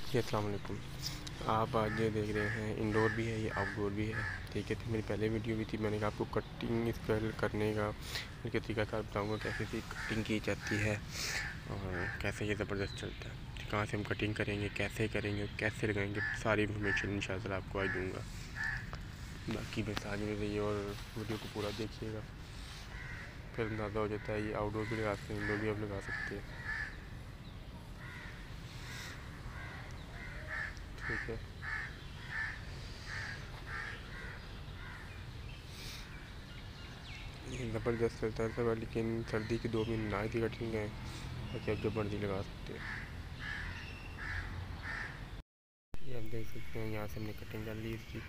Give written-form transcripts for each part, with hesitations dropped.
जी अस्सलाम वालेकुम। आप आज ये देख रहे हैं इंडोर भी है, ये आउटडोर भी है। ठीक है, तो मेरी पहले वीडियो भी थी, मैंने कहा आपको कटिंग इसका करने का उनके तरीकाकार बताऊंगा, कैसे सी कटिंग की जाती है और कैसे ये ज़बरदस्त चलता है, कहाँ से हम कटिंग करेंगे, कैसे लगाएंगे, सारी इन्फॉर्मेशन इंशाल्लाह आपको आज दूँगा। बाकी बस आज में रहिए और वीडियो को पूरा देखिएगा, फिर अंदाज़ा हो जाता है। ये आउटडोर भी लगा सकते हैं, इंडोर भी आप लगा सकते हैं। ठीक है, ये ज़बरदस्त चलता है सब, लेकिन सर्दी के 2 महीने ना की कटिंग है, बाकी आप जब मर्जी लगा सकते हैं। ये आप देख सकते हैं, यहाँ से हमने कटिंग कर ली इसकी।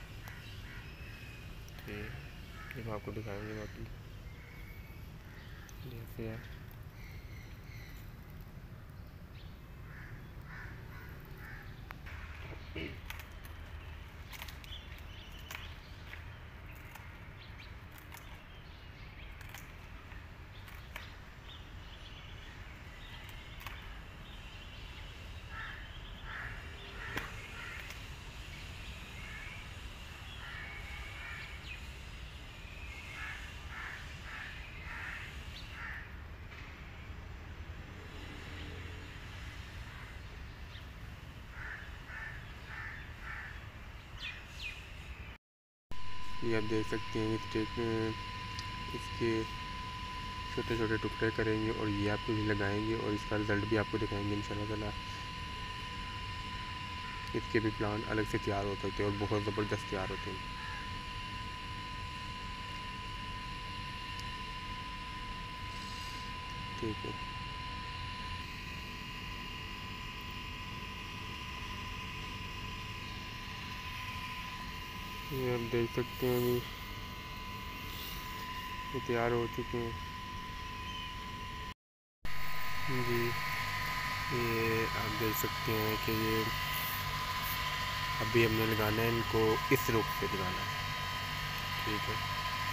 ये हम आपको दिखाएंगे बाकी जैसे है। ये आप देख सकते हैं, इसके छोटे छोटे टुकड़े करेंगे और ये आपको भी लगाएंगे और इसका रिज़ल्ट भी आपको दिखाएंगे इंशाल्लाह ताला। इसके भी प्लांट अलग से तैयार हो सकते हैं और बहुत ज़बरदस्त तैयार होते हैं। ठीक है, ये आप देख सकते हैं, अभी ये तैयार हो चुके हैं जी। ये आप देख सकते हैं कि ये अभी हमने लगाना है, इनको इस रुख पे लगाना है। ठीक है,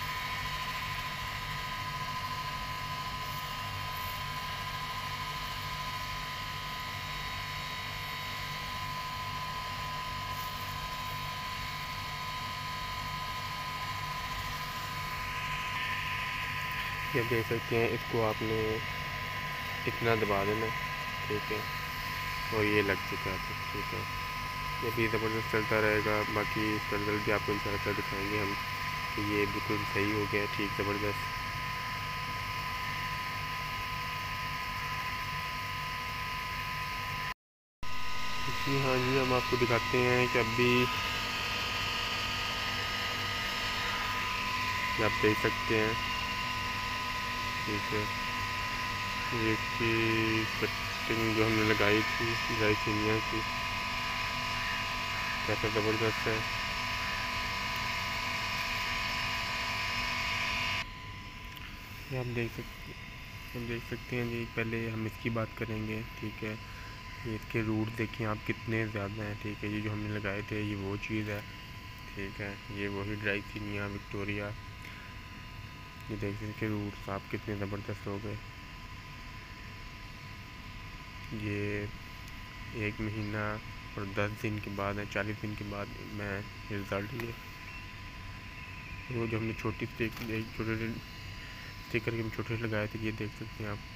ये आप देख सकते हैं, इसको आपने इतना दबा देना। ठीक है, और ये लग चुका है। ठीक है, ये भी ज़बरदस्त चलता रहेगा। बाकी इसका रिज़ल्ट भी आपको इंशाल्लाह दिखाएंगे हम कि ये बिल्कुल सही हो गया, ठीक ज़बरदस्त। जी हाँ जी, हम आपको दिखाते हैं कि अभी आप देख सकते हैं। ठीक है, ये इसकी कटिंग जो हमने लगाई थी ड्राई सीनिया की, कैसा ज़बरदस्त है। ये हम देख सकते हैं जी। पहले हम इसकी बात करेंगे। ठीक है, ये इसके रूट देखिए आप कितने ज़्यादा हैं। ठीक है, ये जो हमने लगाए थे ये वो चीज़ है। ठीक है, ये वही ड्राई सीनिया विक्टोरिया। ये देख सकते हैं रूट्स आप कितने ज़बरदस्त हो गए। ये 1 महीना और 10 दिन के बाद है, 40 दिन के बाद मैं रिज़ल्ट ये वो जो हमने छोटे स्टिकर के हम छोटे लगाए थे, ये देख सकते हैं आप।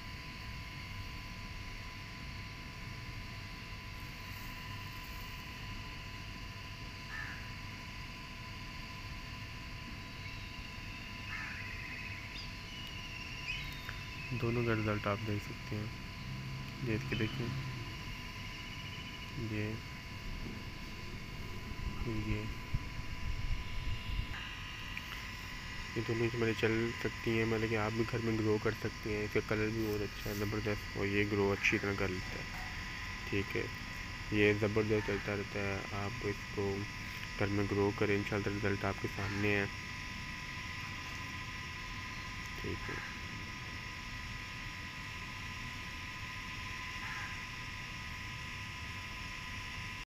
दोनों का रिज़ल्ट आप देख सकते हैं, देख के देखिए। ये ये ये दोनों इसमें चल सकती हैं, मतलब कि आप भी घर में ग्रो कर सकते हैं। इसका कलर भी बहुत अच्छा है, ज़बरदस्त, और ये ग्रो अच्छी तरह कर लेता है। ठीक है, ये ज़बरदस्त चलता रहता है। आप इसको घर में ग्रो करें, इंशाल्लाह रिज़ल्ट आपके सामने है। ठीक है।